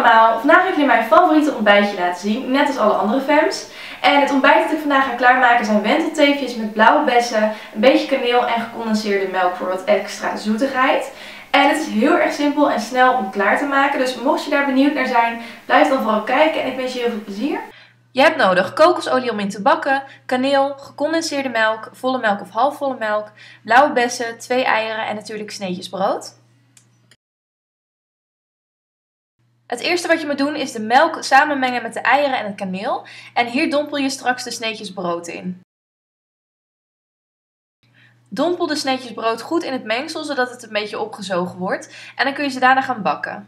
allemaal, vandaag ga ik jullie mijn favoriete ontbijtje laten zien, net als alle andere fams. En het ontbijt dat ik vandaag ga klaarmaken zijn wentelteefjes met blauwe bessen, een beetje kaneel en gecondenseerde melk voor wat extra zoetigheid. En het is heel erg simpel en snel om klaar te maken, dus mocht je daar benieuwd naar zijn, blijf dan vooral kijken en ik wens je heel veel plezier. Je hebt nodig kokosolie om in te bakken, kaneel, gecondenseerde melk, volle melk of halfvolle melk, blauwe bessen, 2 eieren en natuurlijk sneetjes brood. Het eerste wat je moet doen is de melk samenmengen met de eieren en het kaneel. En hier dompel je straks de sneetjes brood in. Dompel de sneetjes brood goed in het mengsel, zodat het een beetje opgezogen wordt. En dan kun je ze daarna gaan bakken.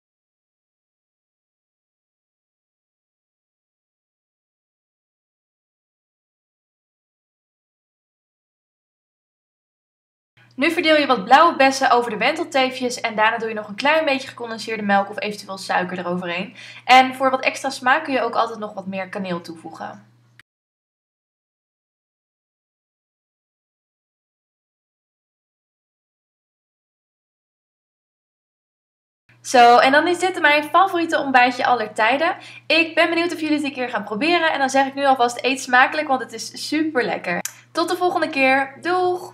Nu verdeel je wat blauwe bessen over de wentelteefjes en daarna doe je nog een klein beetje gecondenseerde melk of eventueel suiker eroverheen. En voor wat extra smaak kun je ook altijd nog wat meer kaneel toevoegen. Zo, en dan is dit mijn favoriete ontbijtje aller tijden. Ik ben benieuwd of jullie het een keer gaan proberen en dan zeg ik nu alvast eet smakelijk, want het is super lekker. Tot de volgende keer. Doeg!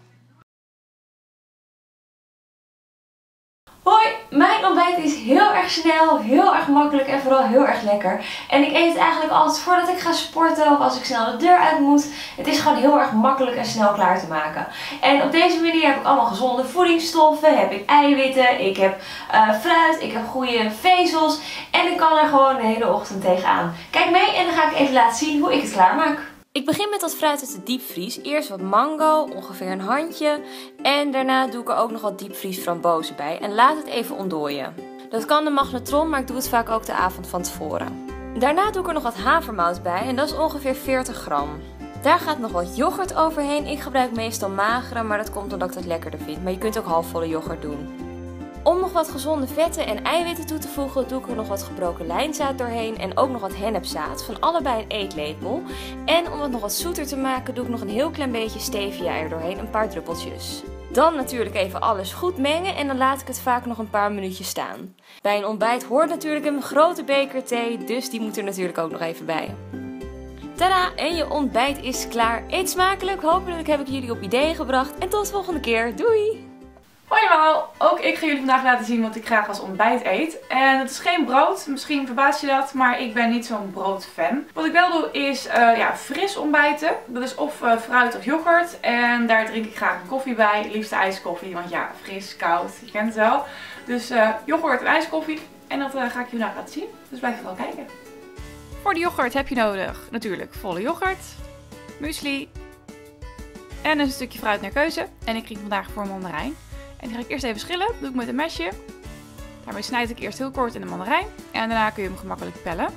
Hoi, mijn ontbijt is heel erg snel, heel erg makkelijk en vooral heel erg lekker. En ik eet het eigenlijk altijd voordat ik ga sporten of als ik snel de deur uit moet. Het is gewoon heel erg makkelijk en snel klaar te maken. En op deze manier heb ik allemaal gezonde voedingsstoffen, heb ik eiwitten, ik heb fruit, ik heb goede vezels. En ik kan er gewoon de hele ochtend tegenaan. Kijk mee en dan ga ik even laten zien hoe ik het klaarmaak. Ik begin met dat fruit uit de diepvries. Eerst wat mango, ongeveer een handje. En daarna doe ik er ook nog wat diepvries frambozen bij. En laat het even ontdooien. Dat kan de magnetron, maar ik doe het vaak ook de avond van tevoren. Daarna doe ik er nog wat havermout bij. En dat is ongeveer 40 gram. Daar gaat nog wat yoghurt overheen. Ik gebruik meestal magere, maar dat komt omdat ik het lekkerder vind. Maar je kunt ook halfvolle yoghurt doen. Om nog wat gezonde vetten en eiwitten toe te voegen, doe ik er nog wat gebroken lijnzaad doorheen en ook nog wat hennepzaad, van allebei een eetlepel. En om het nog wat zoeter te maken, doe ik nog een heel klein beetje stevia er doorheen, een paar druppeltjes. Dan natuurlijk even alles goed mengen en dan laat ik het vaak nog een paar minuutjes staan. Bij een ontbijt hoort natuurlijk een grote beker thee, dus die moet er natuurlijk ook nog even bij. Tada! En je ontbijt is klaar. Eet smakelijk, hopelijk heb ik jullie op ideeën gebracht en tot de volgende keer. Doei! Hoi allemaal, ook ik ga jullie vandaag laten zien wat ik graag als ontbijt eet. En het is geen brood, misschien verbaast je dat, maar ik ben niet zo'n broodfan. Wat ik wel doe is fris ontbijten. Dat is of fruit of yoghurt. En daar drink ik graag een koffie bij, liefst ijskoffie, want ja, fris, koud, je kent het wel. Dus yoghurt en ijskoffie en dat ga ik jullie vandaag laten zien, dus blijf vooral kijken. Voor de yoghurt heb je nodig natuurlijk volle yoghurt, muesli en een stukje fruit naar keuze. En ik ging vandaag voor een mandarijn. En die ga ik eerst even schillen, doe ik met een mesje. Daarmee snijd ik eerst heel kort in de mandarijn. En daarna kun je hem gemakkelijk pellen.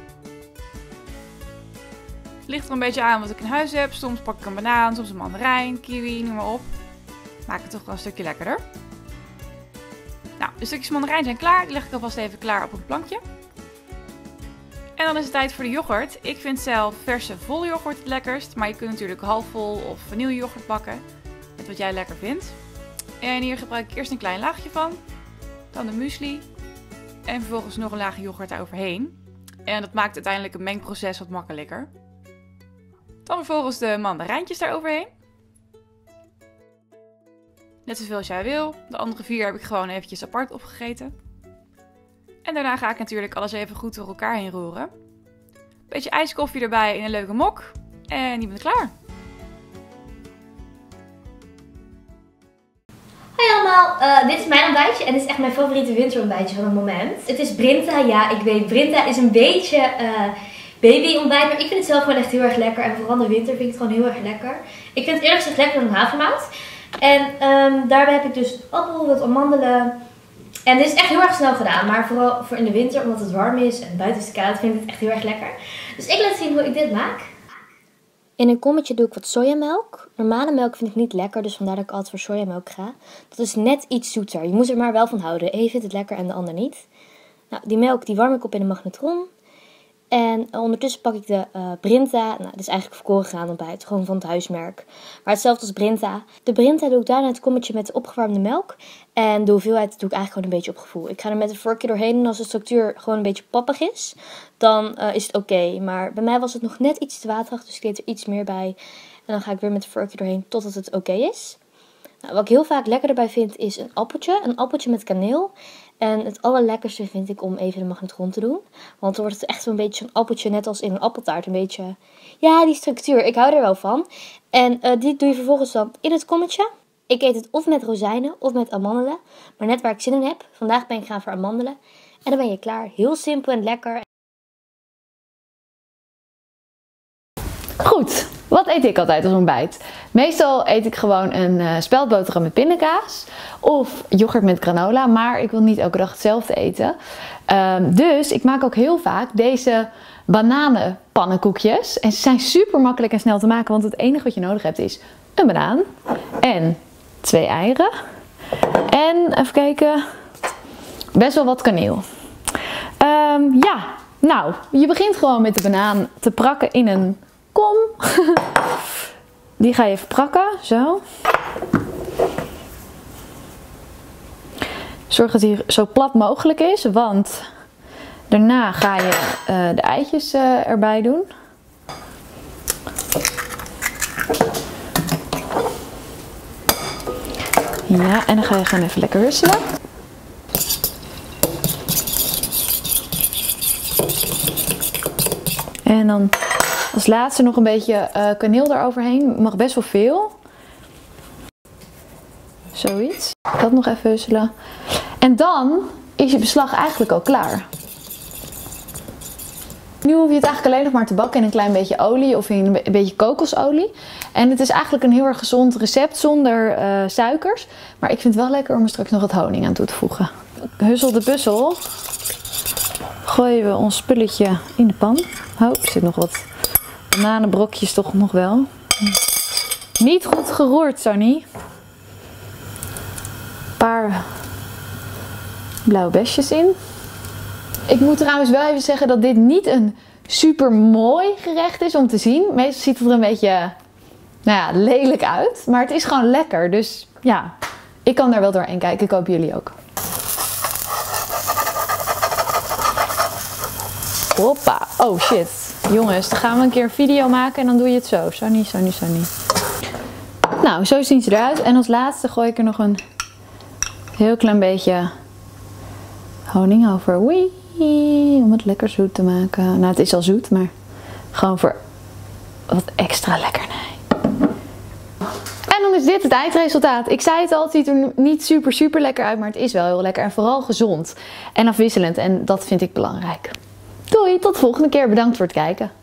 Het ligt er een beetje aan wat ik in huis heb. Soms pak ik een banaan, soms een mandarijn, kiwi, noem maar op. Maakt het toch wel een stukje lekkerder. Nou, de stukjes mandarijn zijn klaar. Die leg ik alvast even klaar op een plankje. En dan is het tijd voor de yoghurt. Ik vind zelf verse volle yoghurt het lekkerst. Maar je kunt natuurlijk halfvol of vanilleyoghurt bakken. Met wat jij lekker vindt. En hier gebruik ik eerst een klein laagje van. Dan de muesli. En vervolgens nog een laagje yoghurt eroverheen. En dat maakt uiteindelijk een mengproces wat makkelijker. Dan vervolgens de mandarijntjes daaroverheen. Net zoveel als jij wil. De andere 4 heb ik gewoon eventjes apart opgegeten. En daarna ga ik natuurlijk alles even goed door elkaar heen roeren. Beetje ijskoffie erbij in een leuke mok. En je bent klaar. Hoi allemaal, dit is mijn ontbijtje en dit is echt mijn favoriete winterontbijtje van het moment. Het is Brinta, ja ik weet, Brinta is een beetje babyontbijt, maar ik vind het zelf gewoon echt heel erg lekker. En vooral in de winter vind ik het gewoon heel erg lekker. Ik vind het eerlijk gezegd lekkerder dan havermout. En daarbij heb ik dus appel, wat amandelen. En dit is echt heel erg snel gedaan, maar vooral voor in de winter, omdat het warm is en buiten is het koud, vind ik het echt heel erg lekker. Dus ik laat zien hoe ik dit maak. In een kommetje doe ik wat sojamelk. Normale melk vind ik niet lekker, dus vandaar dat ik altijd voor sojamelk ga. Dat is net iets zoeter. Je moet er maar wel van houden. De een vindt het lekker en de ander niet. Nou, die melk die warm ik op in de magnetron. En ondertussen pak ik de Brinta. Nou, dit is eigenlijk volkoren graan ontbijt. Gewoon van het huismerk. Maar hetzelfde als Brinta. De Brinta doe ik daarna het kommetje met de opgewarmde melk. En de hoeveelheid doe ik eigenlijk gewoon een beetje op gevoel. Ik ga er met een vorkje doorheen. En als de structuur gewoon een beetje pappig is, dan is het oké. Maar bij mij was het nog net iets te waterig. Dus ik deed er iets meer bij. En dan ga ik weer met een vorkje doorheen totdat het oké is. Nou, wat ik heel vaak lekker erbij vind is een appeltje. Een appeltje met kaneel. En het allerlekkerste vind ik om even de magnetron te doen. Want dan wordt het echt een beetje zo'n appeltje, net als in een appeltaart. Een beetje, ja, die structuur. Ik hou er wel van. En dit doe je vervolgens dan in het kommetje. Ik eet het of met rozijnen of met amandelen. Maar net waar ik zin in heb. Vandaag ben ik gaan voor amandelen. En dan ben je klaar. Heel simpel en lekker. Goed, wat eet ik altijd als ontbijt? Meestal eet ik gewoon een speldboterham met pindakaas of yoghurt met granola, maar ik wil niet elke dag hetzelfde eten. Dus ik maak ook heel vaak deze bananenpannenkoekjes. En ze zijn super makkelijk en snel te maken, want het enige wat je nodig hebt is een banaan en 2 eieren. En even kijken, best wel wat kaneel. Ja, nou, je begint gewoon met de banaan te prakken in een kom. Die ga je even prakken, zo. Zorg dat hij zo plat mogelijk is, want daarna ga je de eitjes erbij doen. Ja, en dan ga je gewoon even lekker husselen. En dan als laatste nog een beetje kaneel eroverheen. Mag best wel veel. Zoiets. Dat nog even husselen. En dan is je beslag eigenlijk al klaar. Nu hoef je het eigenlijk alleen nog maar te bakken in een klein beetje olie of in een beetje kokosolie. En het is eigenlijk een heel erg gezond recept zonder suikers. Maar ik vind het wel lekker om er straks nog wat honing aan toe te voegen. Hussel de puzzel. Gooien we ons spulletje in de pan. Oh, er zit nog wat bananenbrokjes toch nog wel. Niet goed geroerd, Sonny. Een paar blauwe besjes in. Ik moet trouwens wel even zeggen dat dit niet een super mooi gerecht is om te zien. Meestal ziet het er een beetje, nou ja, lelijk uit. Maar het is gewoon lekker. Dus ja, ik kan daar wel doorheen kijken. Ik hoop jullie ook. Hoppa. Oh shit. Jongens, dan gaan we een keer een video maken en dan doe je het zo. Sonny, Sonny, Sonny. Nou, zo zien ze eruit. En als laatste gooi ik er nog een heel klein beetje honing over. Wee, om het lekker zoet te maken. Nou, het is al zoet, maar gewoon voor wat extra lekkernij. En dan is dit het eindresultaat. Ik zei het al, het ziet er niet super lekker uit, maar het is wel heel lekker. En vooral gezond en afwisselend. En dat vind ik belangrijk. Doei, tot de volgende keer. Bedankt voor het kijken.